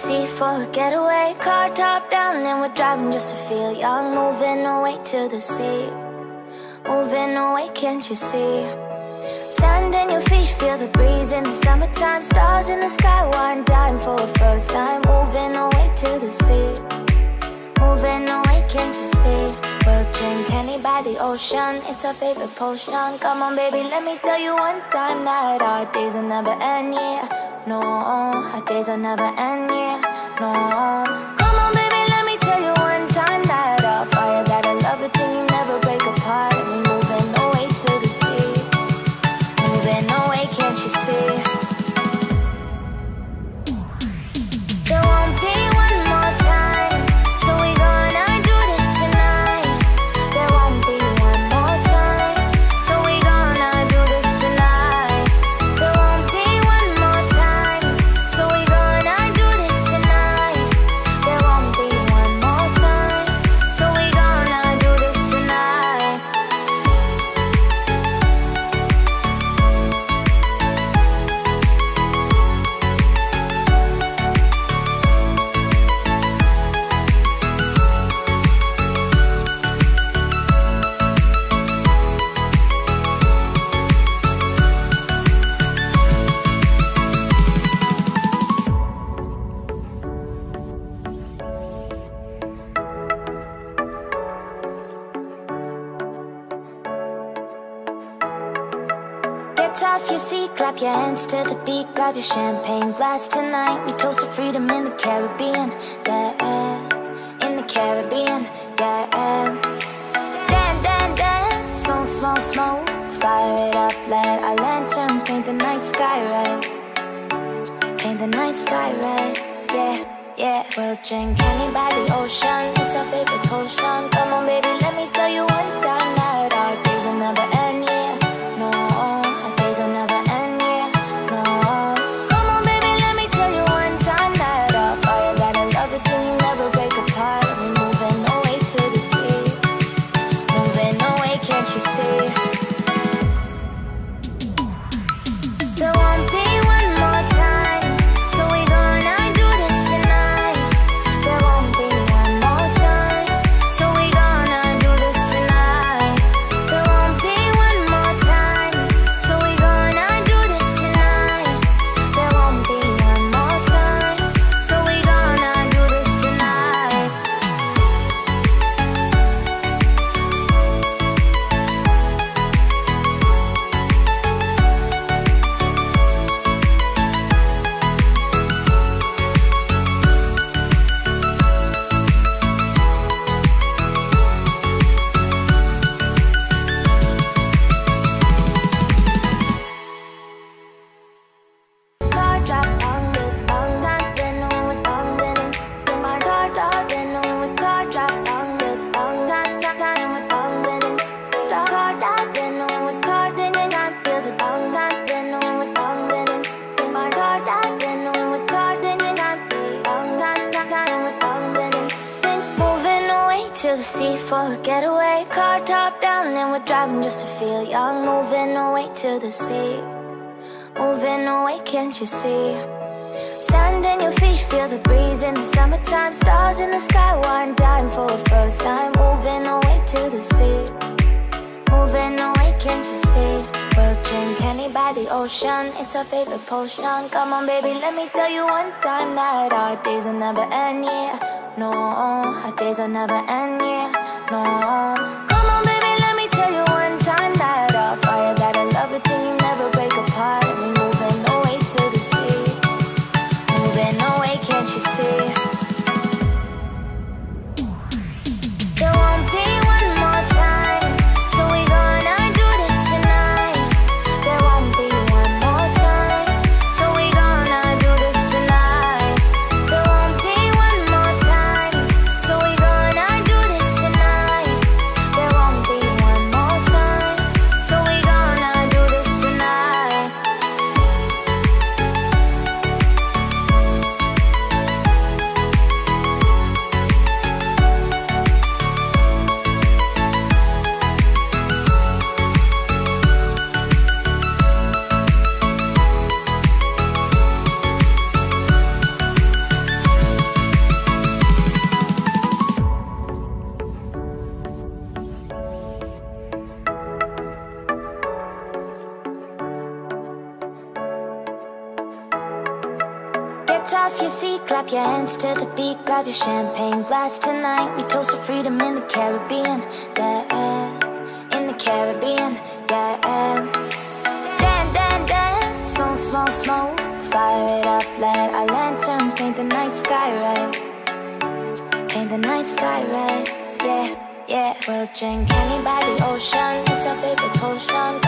sea for a getaway. Car top down and we're driving just to feel young. Moving away to the sea, moving away, can't you see? Sand in your feet, feel the breeze in the summertime. Stars in the sky, one dime for a first time. Moving away to the sea, moving away, can't you see? We'll drink honey by the ocean, it's our favorite potion. Come on baby, let me tell you one time that our days will never end, yeah. No, our days will never end, yeah. No. Come on baby, let me tell you one time that our fire, that I love it till you never break apart. And we're moving away to the sea, moving away, can't you see? There won't be one more time, so we gonna do this tonight. There won't be one more time, so we gonna do this tonight. There won't be one more time, so we gonna do this tonight. There won't be one more time, so we gonna do this tonight. Get off your seat, clap your hands to the beat. Grab your champagne glass tonight. We toast to freedom in the Caribbean, yeah. In the Caribbean, yeah. Dan, dan, dan, smoke, smoke, smoke. Fire it up, let our lanterns paint the night sky red. Paint the night sky red, yeah, yeah. We'll drink honey by the ocean, it's our favorite potion. Come on baby, let me tell you one time that our days will never end, yeah. No, our days will never end, yeah. No. Come on baby, let me tell you one time that our fire, that I love it till you never break apart. And we're moving away to the sea, moving away, can't you see? There won't be one more time, so we gonna do this tonight. There won't be one more time, so we gonna do this tonight. There won't be one more time, so we gonna do this tonight. There won't be one more time, so we gonna do this tonight. Car drop down with bang that, then when we're down, then my car drop, then when we car drop down with bang that, then we're down, then car drop, then when we car, then I feel the bang that, then when we're down, then my car drop, then when we car, then I feel bang that, then we're down, then moving away to the sea for a getaway. Car top down and we're driving just to feel young. Moving away to the sea, moving away, can't you see? Sand in your feet, feel the breeze in the summertime. Stars in the sky, one dime for a first time. Moving away to the sea, moving away, can't you see? We'll drink honey by the ocean, it's our favorite potion. Come on baby, let me tell you one time that our days will never end, yeah. No, our days will never end, yeah. No. Come on baby, let me tell you one time that our fire, that I love it till you never break apart. And we're moving away to the sea, moving away, can't you see? There won't be one more time, so we gonna do this tonight. There won't be one more time, so we gonna do this tonight. There won't be one more time, so we gonna do this tonight. get off your seat, clap your hands to the beat, grab your champagne glass tonight. We toast to freedom in the Caribbean, yeah, in the Caribbean, yeah. Dance, dance, dance, smoke, smoke, smoke, fire it up, let our lanterns paint the night sky red, paint the night sky red, yeah, yeah. We'll drink honey by the ocean, it's our favorite potion.